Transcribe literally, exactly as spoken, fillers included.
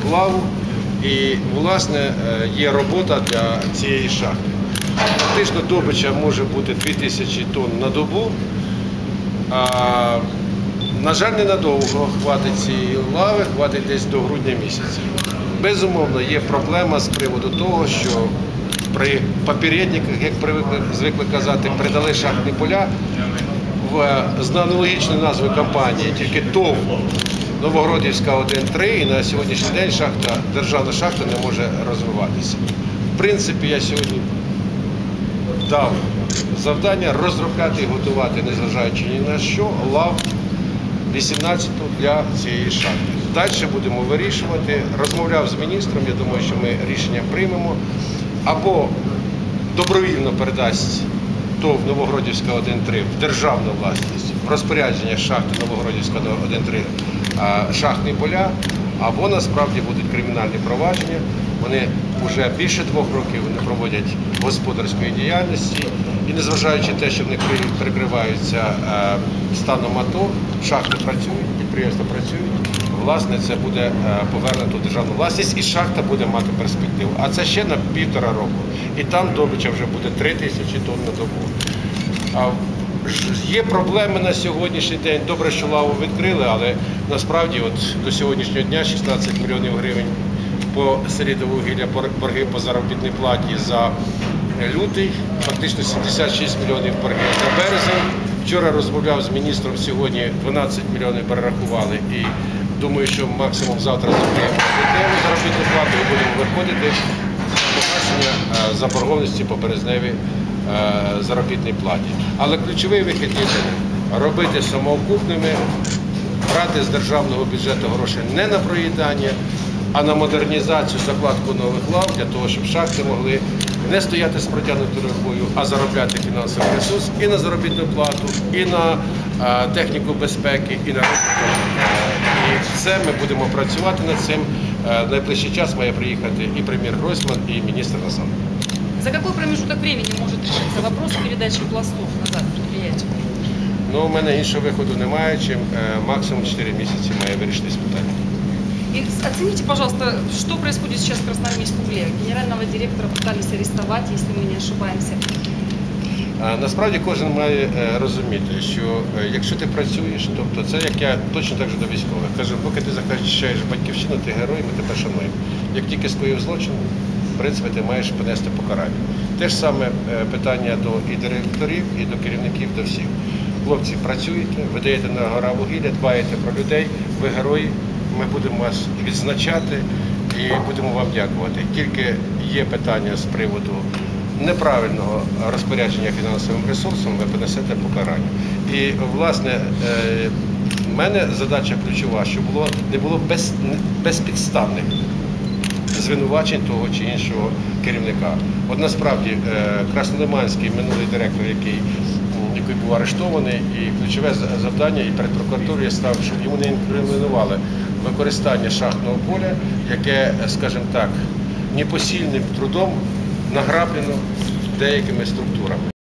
лаву, і, власне, є робота для цієї шахти. Фактично добича може бути дві тисячі тонн на добу. А, на жаль, ненадовго хватить цієї лави, хватить десь до грудня місяця. Безумовно, є проблема з приводу того, що при попередниках, як привикли, звикли казати, передали шахтні поля в, з аналогічною назвою компанії, тільки ТОВ Новогродівська один три, і на сьогоднішній день шахта, державна шахта не може розвиватися. В принципі, я сьогодні дав завдання розробляти і готувати, незважаючи ні на що, лав вісімнадцяту для цієї шахти. Далі будемо вирішувати. Розмовляв з міністром, я думаю, що ми рішення приймемо. Або добровільно передасть ТОВ Новогродівська один три в державну власність, в розпорядження шахти Новогродівська один три шахтні поля, або насправді будуть кримінальні провадження. Вони вже більше двох років не проводять господарської діяльності. І незважаючи на те, що вони прикриваються станом АТО, шахти працюють, підприємства працюють, власне, це буде повернуто в державну власність і шахта буде мати перспективу. А це ще на півтора року. І там добича вже буде три тисячі тонн на добу. Є проблеми на сьогоднішній день. Добре, що лаву відкрили, але насправді от до сьогоднішнього дня шістнадцять мільйонів гривень по Селидіввугілля борги по заробітній платі за лютий, фактично сімдесят шість мільйонів борги за березень. Вчора розмовляв з міністром, сьогодні дванадцять мільйонів перерахували і думаю, що максимум завтра закриємо заробітну плату і будемо виходити з погашення заборгованості по березневій заробітній платі. Але ключовий вихід є робити самоокупними, брати з державного бюджету гроші не на проїдання, а на модернізацію, закладку нових лав, для того, щоб шахти могли не стояти з протягнутою рукою, а заробляти фінансовий ресурс і на заробітну плату, і на а, техніку безпеки, і на розвиток. І все ми будемо працювати над цим. В найближчий час має приїхати і прем'єр Гройсман, і міністр Насалик. За какой промежуток времени может решиться вопрос передачи пластов назад предприятию? Ну, у мене іншого виходу немає, чим максимум чотири місяці має вирішитись питання. И оцените, пожалуйста, что происходит сейчас в Красноармейском угле. Генерального директора пытались арестовать, если мы не ошибаемся. Насправді кожен має розуміти, що якщо ти працюєш, тобто це як я точно так же до військових. Кажу, поки ти захищаєш батьківщину, ти герой, ми тебе шануємо. Як тільки скоїв злочин, в принципі, ти маєш понести покарання. Те ж саме питання до і директорів, і до керівників, до всіх. Хлопці, працюєте, ви даєте на гора вугілля, дбаєте про людей, ви герої. Ми будемо вас відзначати і будемо вам дякувати. Тільки є питання з приводу неправильного розпорядження фінансовим ресурсом, ви понесете покарання. І, власне, в мене задача ключова, щоб було, не було без, безпідставних звинувачень того чи іншого керівника. От насправді Краснолиманський минулий директор, який який був арештований, і ключове завдання і перед прокуратурою став, щоб йому не інкримінували використання шахтного поля, яке, скажімо так, непосильним трудом награблено деякими структурами.